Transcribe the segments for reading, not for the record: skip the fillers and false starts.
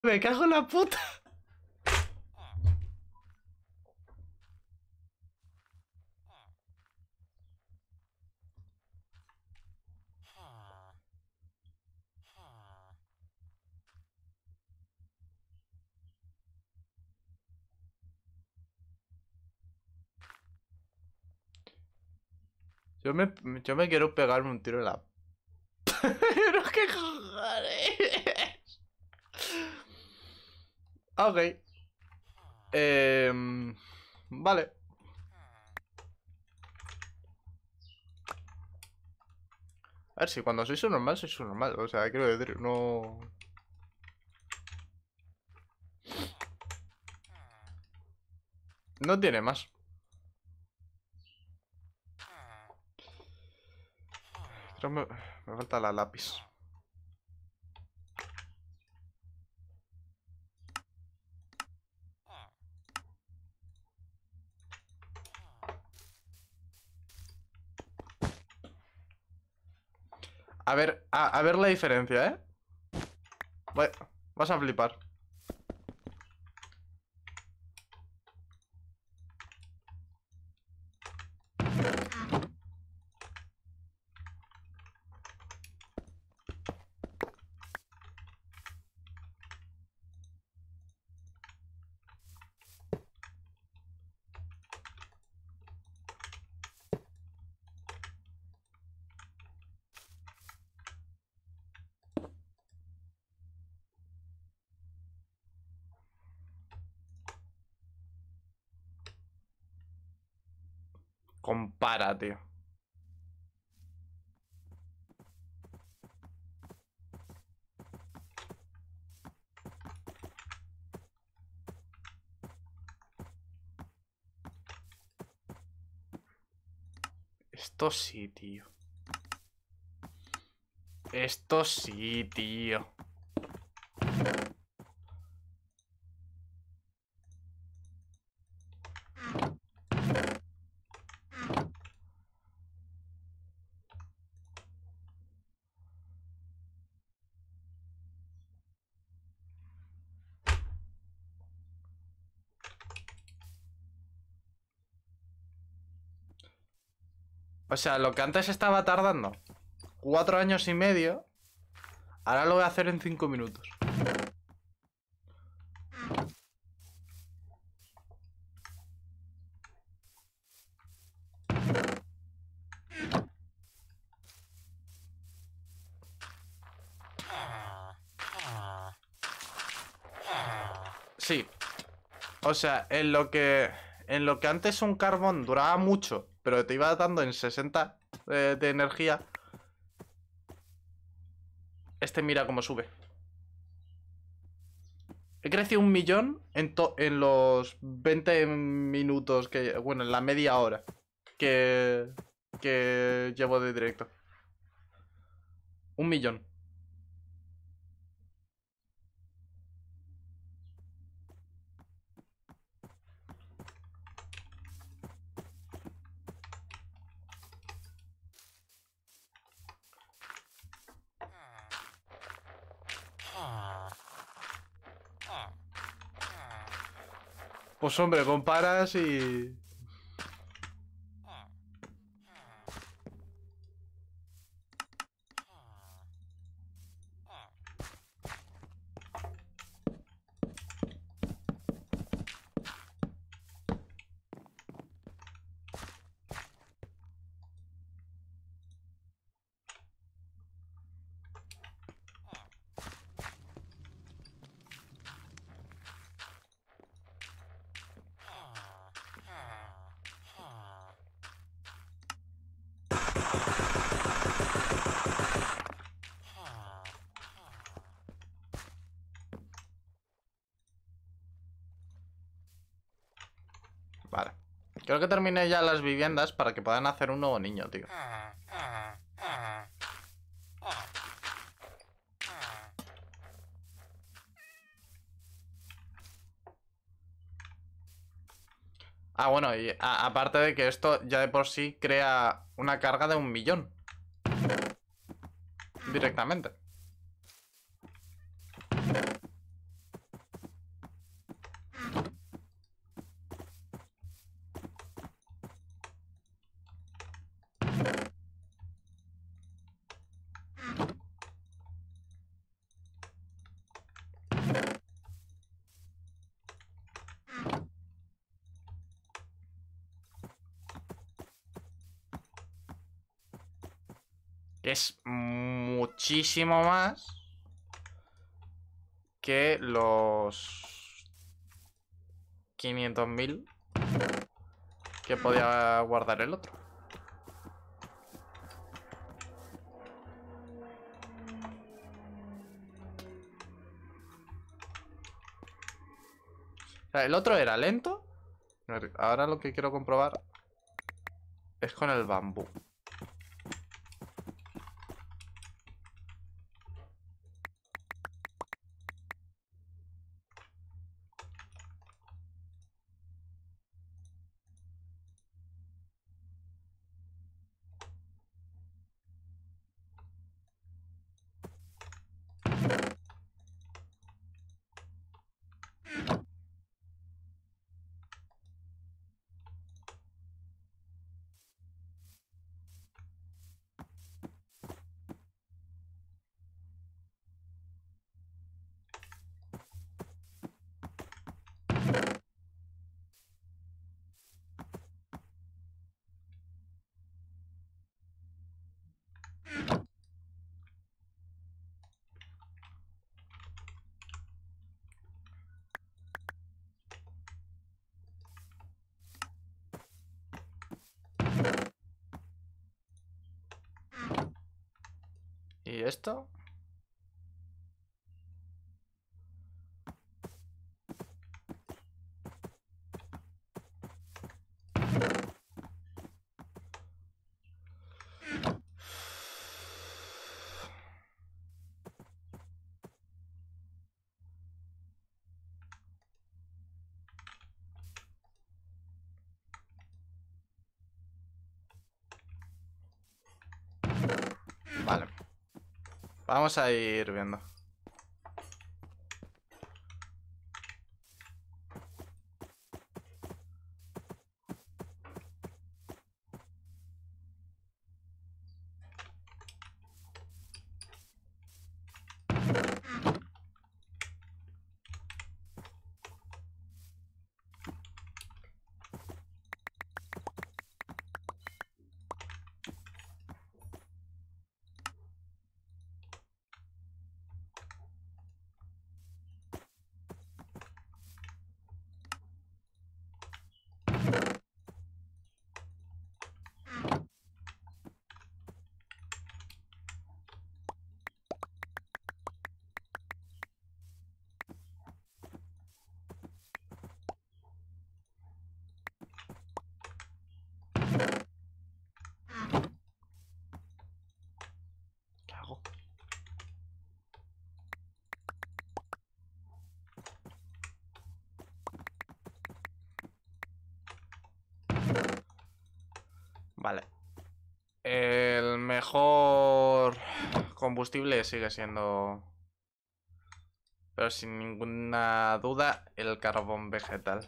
Me cago en la puta. Yo me quiero pegarme un tiro en la... Pero qué cojones. Ok. Vale. A ver, si cuando soy subnormal, soy subnormal. O sea, quiero decir, no... No tiene más. Creo que me falta la lápiz. A ver la diferencia, ¿eh? Vas a flipar. Compara, tío. Esto sí, tío. Esto sí, tío. O sea, lo que antes estaba tardando 4 años y medio, ahora lo voy a hacer en 5 minutos. Sí. O sea, en lo que antes un carbón duraba mucho, pero te iba dando en 60 de energía, este mira cómo sube. He crecido 1.000.000 en los 20 minutos que... Bueno, en la media hora que llevo de directo. 1.000.000. Pues hombre, comparas y... Vale. Creo que terminé ya las viviendas para que puedan hacer un nuevo niño, tío. Ah, bueno, y aparte de que esto ya de por sí crea una carga de 1.000.000. Directamente. es muchísimo más que los 500.000 que podía guardar el otro. O sea, el otro era lento. Ahora lo que quiero comprobar es con el bambú. ¿Y esto? Vale. Vamos a ir viendo. ¿Qué hago? Vale. El mejor combustible sigue siendo, pero sin ninguna duda, el carbón vegetal.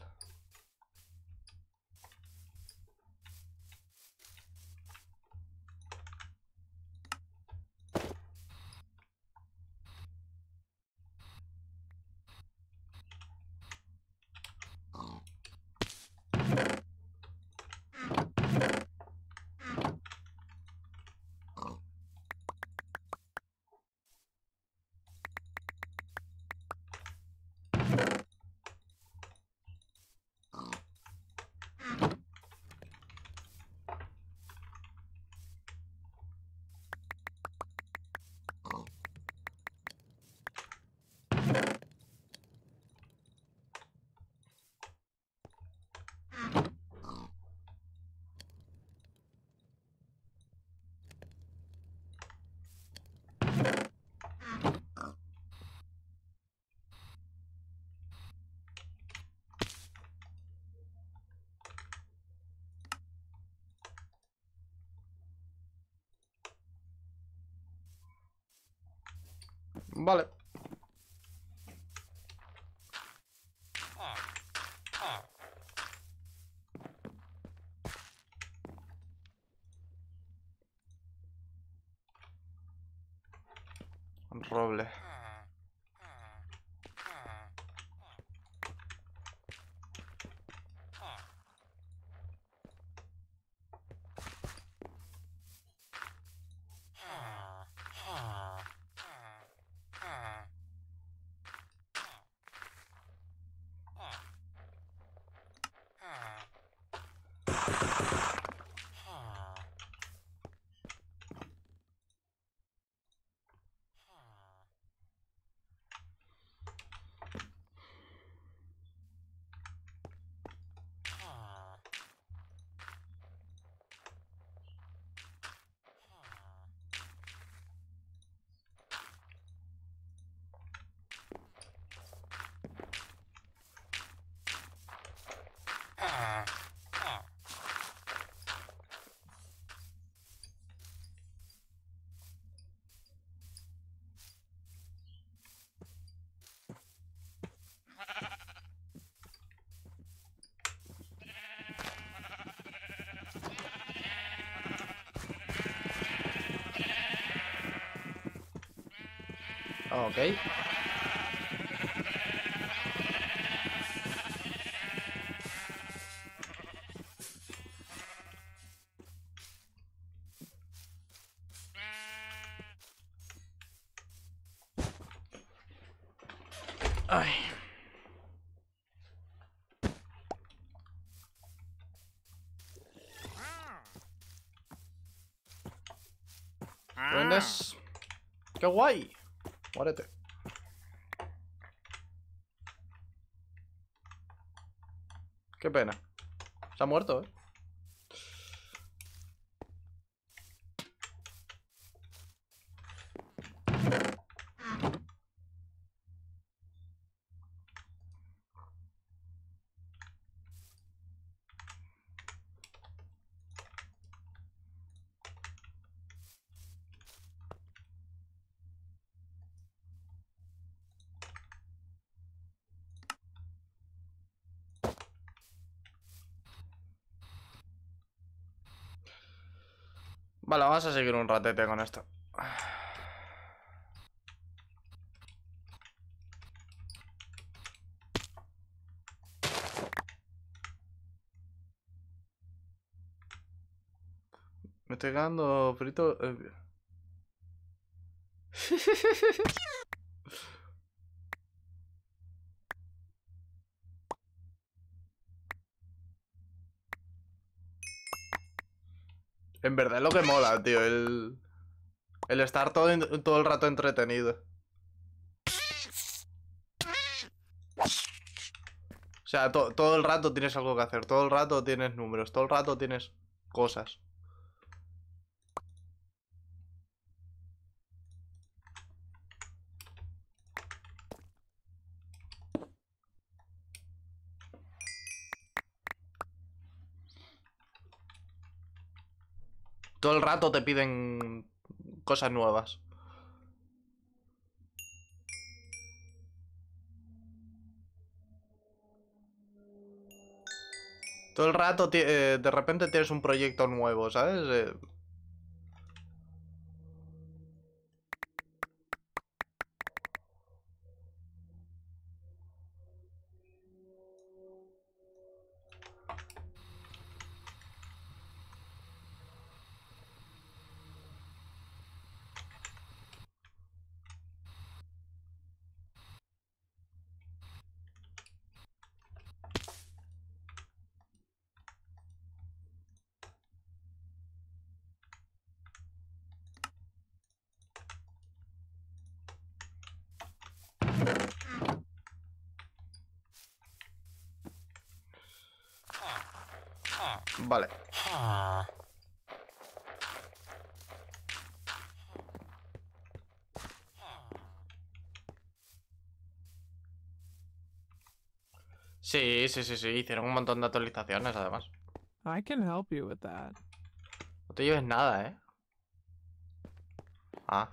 Vale. Roble. Ok. Ay. ¿Qué vendes? ¡Qué guay! Muérete. Qué pena. Se ha muerto, ¿eh? Vale, vamos a seguir un ratete con esto. Me estoy quedando frito. En verdad es lo que mola, tío. El estar todo el rato entretenido. O sea, todo el rato tienes algo que hacer. Todo el rato tienes números. Todo el rato tienes cosas. Todo el rato te piden cosas nuevas. Todo el rato de repente tienes un proyecto nuevo, ¿sabes? Vale. Sí, sí, sí, sí. Hicieron un montón de actualizaciones, además. I can help you with that. No te lleves nada, ¿eh? Ah.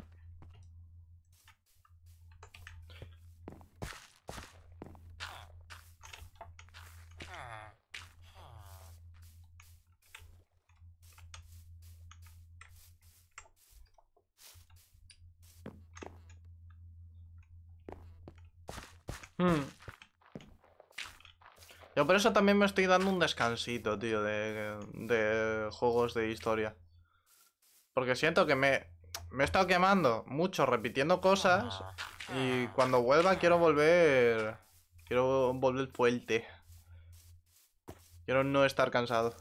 Hmm. Yo por eso también me estoy dando un descansito, tío, de juegos de historia. Porque siento que me he estado quemando mucho repitiendo cosas. Y cuando vuelva quiero volver. Quiero volver fuerte. Quiero no estar cansado.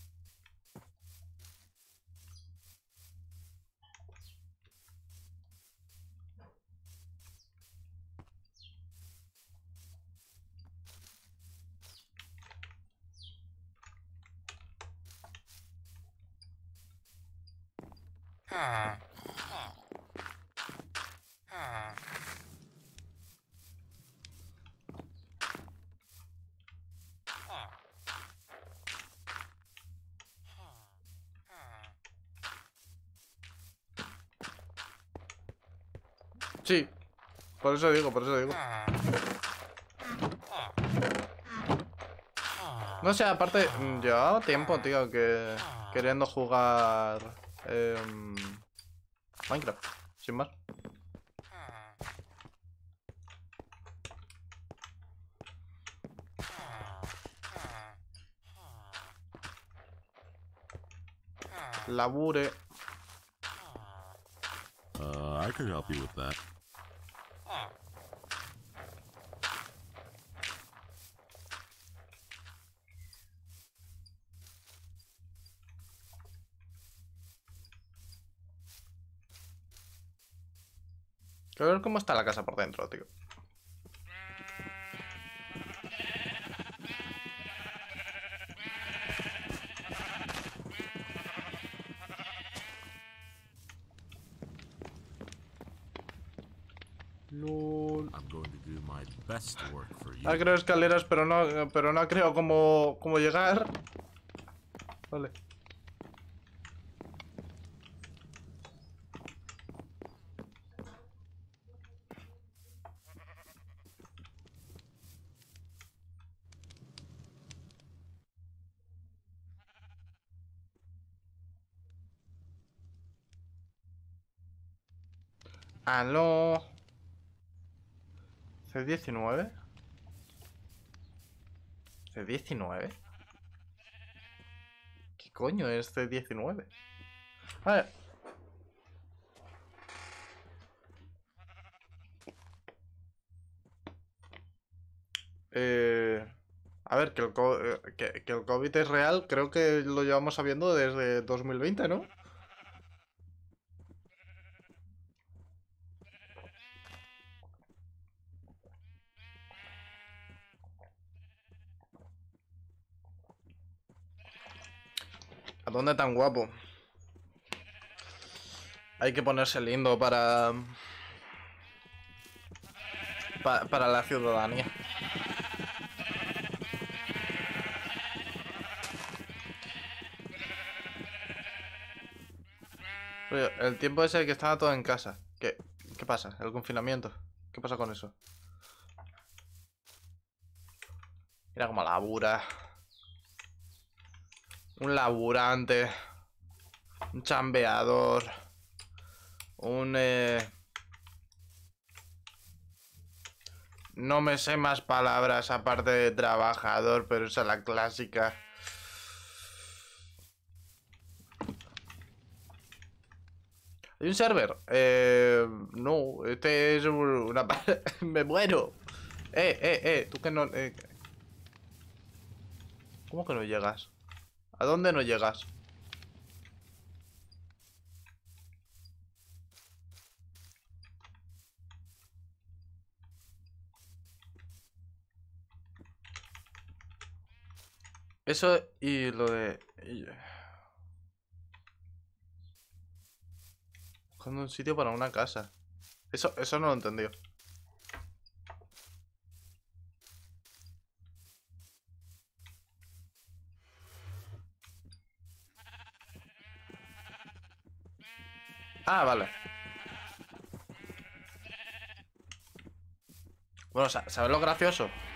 Sí, por eso digo, por eso digo. No sé, aparte, llevaba tiempo, tío, que queriendo jugar Minecraft, sin más. labure. I can help you with that. Quiero ver cómo está la casa por dentro, tío. LOL. I'm going to do my best work for you. Ah, creo escaleras, pero no creo cómo llegar. Vale. Aló. C19. ¿C19? ¿Qué coño es C19? A ver. A ver, que el COVID es real, creo que lo llevamos sabiendo desde 2020, ¿no? ¿A dónde tan guapo? Hay que ponerse lindo para la ciudadanía. Oye, el tiempo ese que estaba todo en casa. ¿Qué pasa? ¿El confinamiento? ¿Qué pasa con eso? Mira cómo labura. Un laburante. Un chambeador. No me sé más palabras aparte de trabajador, pero esa es la clásica. ¿Hay un server? No, este es una... Me muero. Tú que no... ¿Cómo que no llegas? ¿A dónde no llegas? Eso y lo de... Buscando un sitio para una casa. Eso no lo he entendido. Ah, vale. Bueno, ¿sabes lo gracioso?